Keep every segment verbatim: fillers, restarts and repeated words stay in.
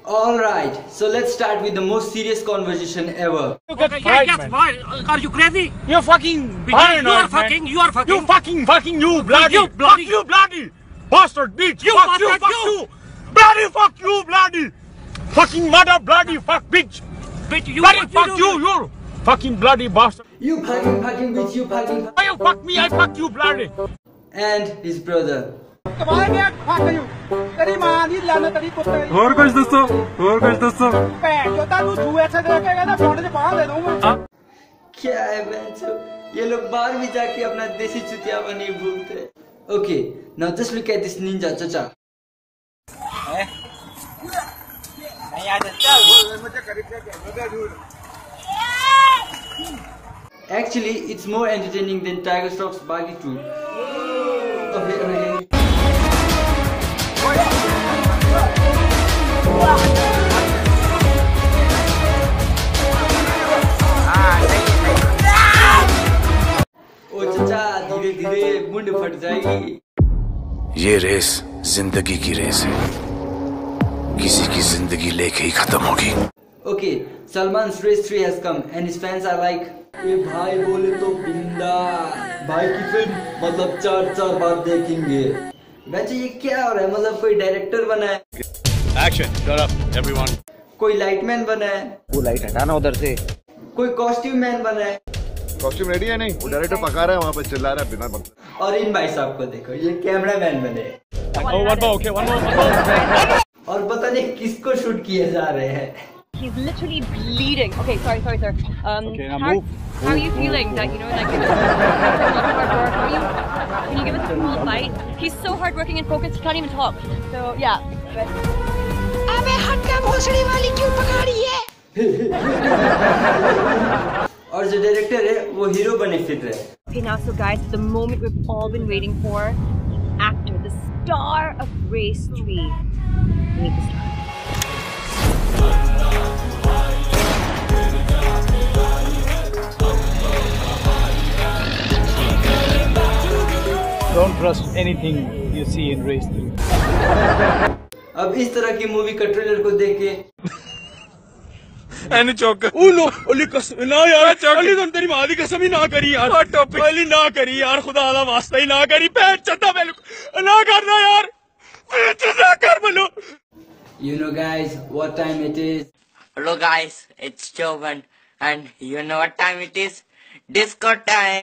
Alright, so let's start with the most serious conversation ever. You get fired, yes, why? Are you crazy? You're fucking paranoid, You are fucking, you are fucking. You fucking, fucking, you bloody. You bloody. Fuck you bloody. Bastard bitch. You fuck you, fuck you. you. Bloody fuck you bloody. Fucking mother bloody fuck bitch. Bitch, you bloody fuck you, you, you. Fucking bloody bastard. You fucking fucking bitch, you fucking. Why you fuck me? I fuck you bloody. And his brother. और कुछ दोस्तों और कुछ दोस्तों क्या है बेंचो, ये लोग बाहर भी जाके अपना देसी चुतियापा नहीं भूलते. Okay, now just look at this ninja चाचा. Actually, it's more entertaining than Tiger Shroff's Bagi Tour. Okay, okay. ओ चाचा, धीरे धीरे मुंड फट जाएगी. ये रेस जिंदगी की रेस है, किसी की जिंदगी लेके ही खत्म होगी. Okay, Salman's race three has come and his fans are like, ये भाई बोले तो बिंदा, भाई की फिल्म मतलब चार चार बार देखेंगे. वैसे ये क्या हो रहा है, मतलब कोई डायरेक्टर बना है. Action, shut up, everyone. कोई लाइटमैन बना है. वो लाइट हटाना उधर से. कोई कॉस्ट्यूम मैन बना है. कॉस्ट्यूम रेडी है नहीं, वो डायरेक्टर पका रहा है वहाँ पे, चिल्ला रहा है बिना मतलब. और इन भाई साहब को देखो, ये कैमरा मैन बने. Oh, one more, okay, one more, one more. और पता नहीं किसको शूट किए जा रहे हैं. He's literally bleeding. Okay, sorry, sorry, sir. Um, okay, now how, move. How are you feeling that, you know, like, you know, after a lot of hard work, how are you, can you give us a cool fight? He's so hardworking and focused, he can't even talk. So, yeah. But... अबे हट का भोसड़ी वाली क्यों पका रही है? और जो डायरेक्टर है, वो हीरो बने फिट रहे. Okay, now, so guys, the moment we've all been waiting for, actor, the star of Race three. We need to start. Don't trust anything you see in Race three. अब इस तरह की movie का trailer को देख के any चौक oh no ओली कसम ना यार, ओली तुम तेरी माँ दी कसम ही ना करी यार. ओली ना करी यार, खुदा दा वास्ता ही ना करी. पैर चंदा मैं ना करना यार, ना कर बोलो. You know guys, what time it is? Hello guys, it's Jovan, and you know what time it is? Disco time.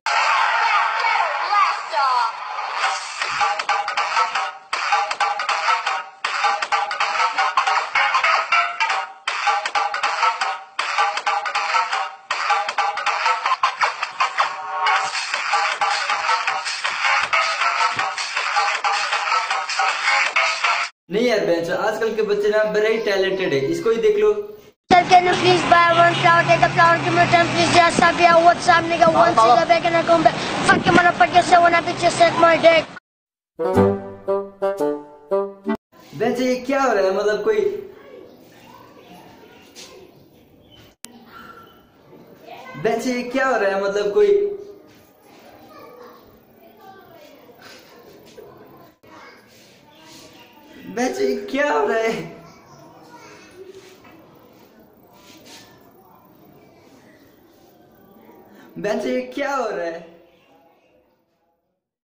नहीं यार बेंचो, आजकल के बच्चे ना बड़े ही टैलेंटेड है, इसको ही देख लो. Sir, can you please buy one flower, take a flower, give me ten, please, just stop here, what's up, nigga, one cigarette back and I come back. Fuck you, motherfucker, say when I bitch you suck my dick. बेंचो ये क्या हो रहा है, मतलब कोई बेंचो ये क्या हो रहा है, मतलब कोई बेंचो ये क्या हो रहा है. बेंचो ये क्या हो रहा है.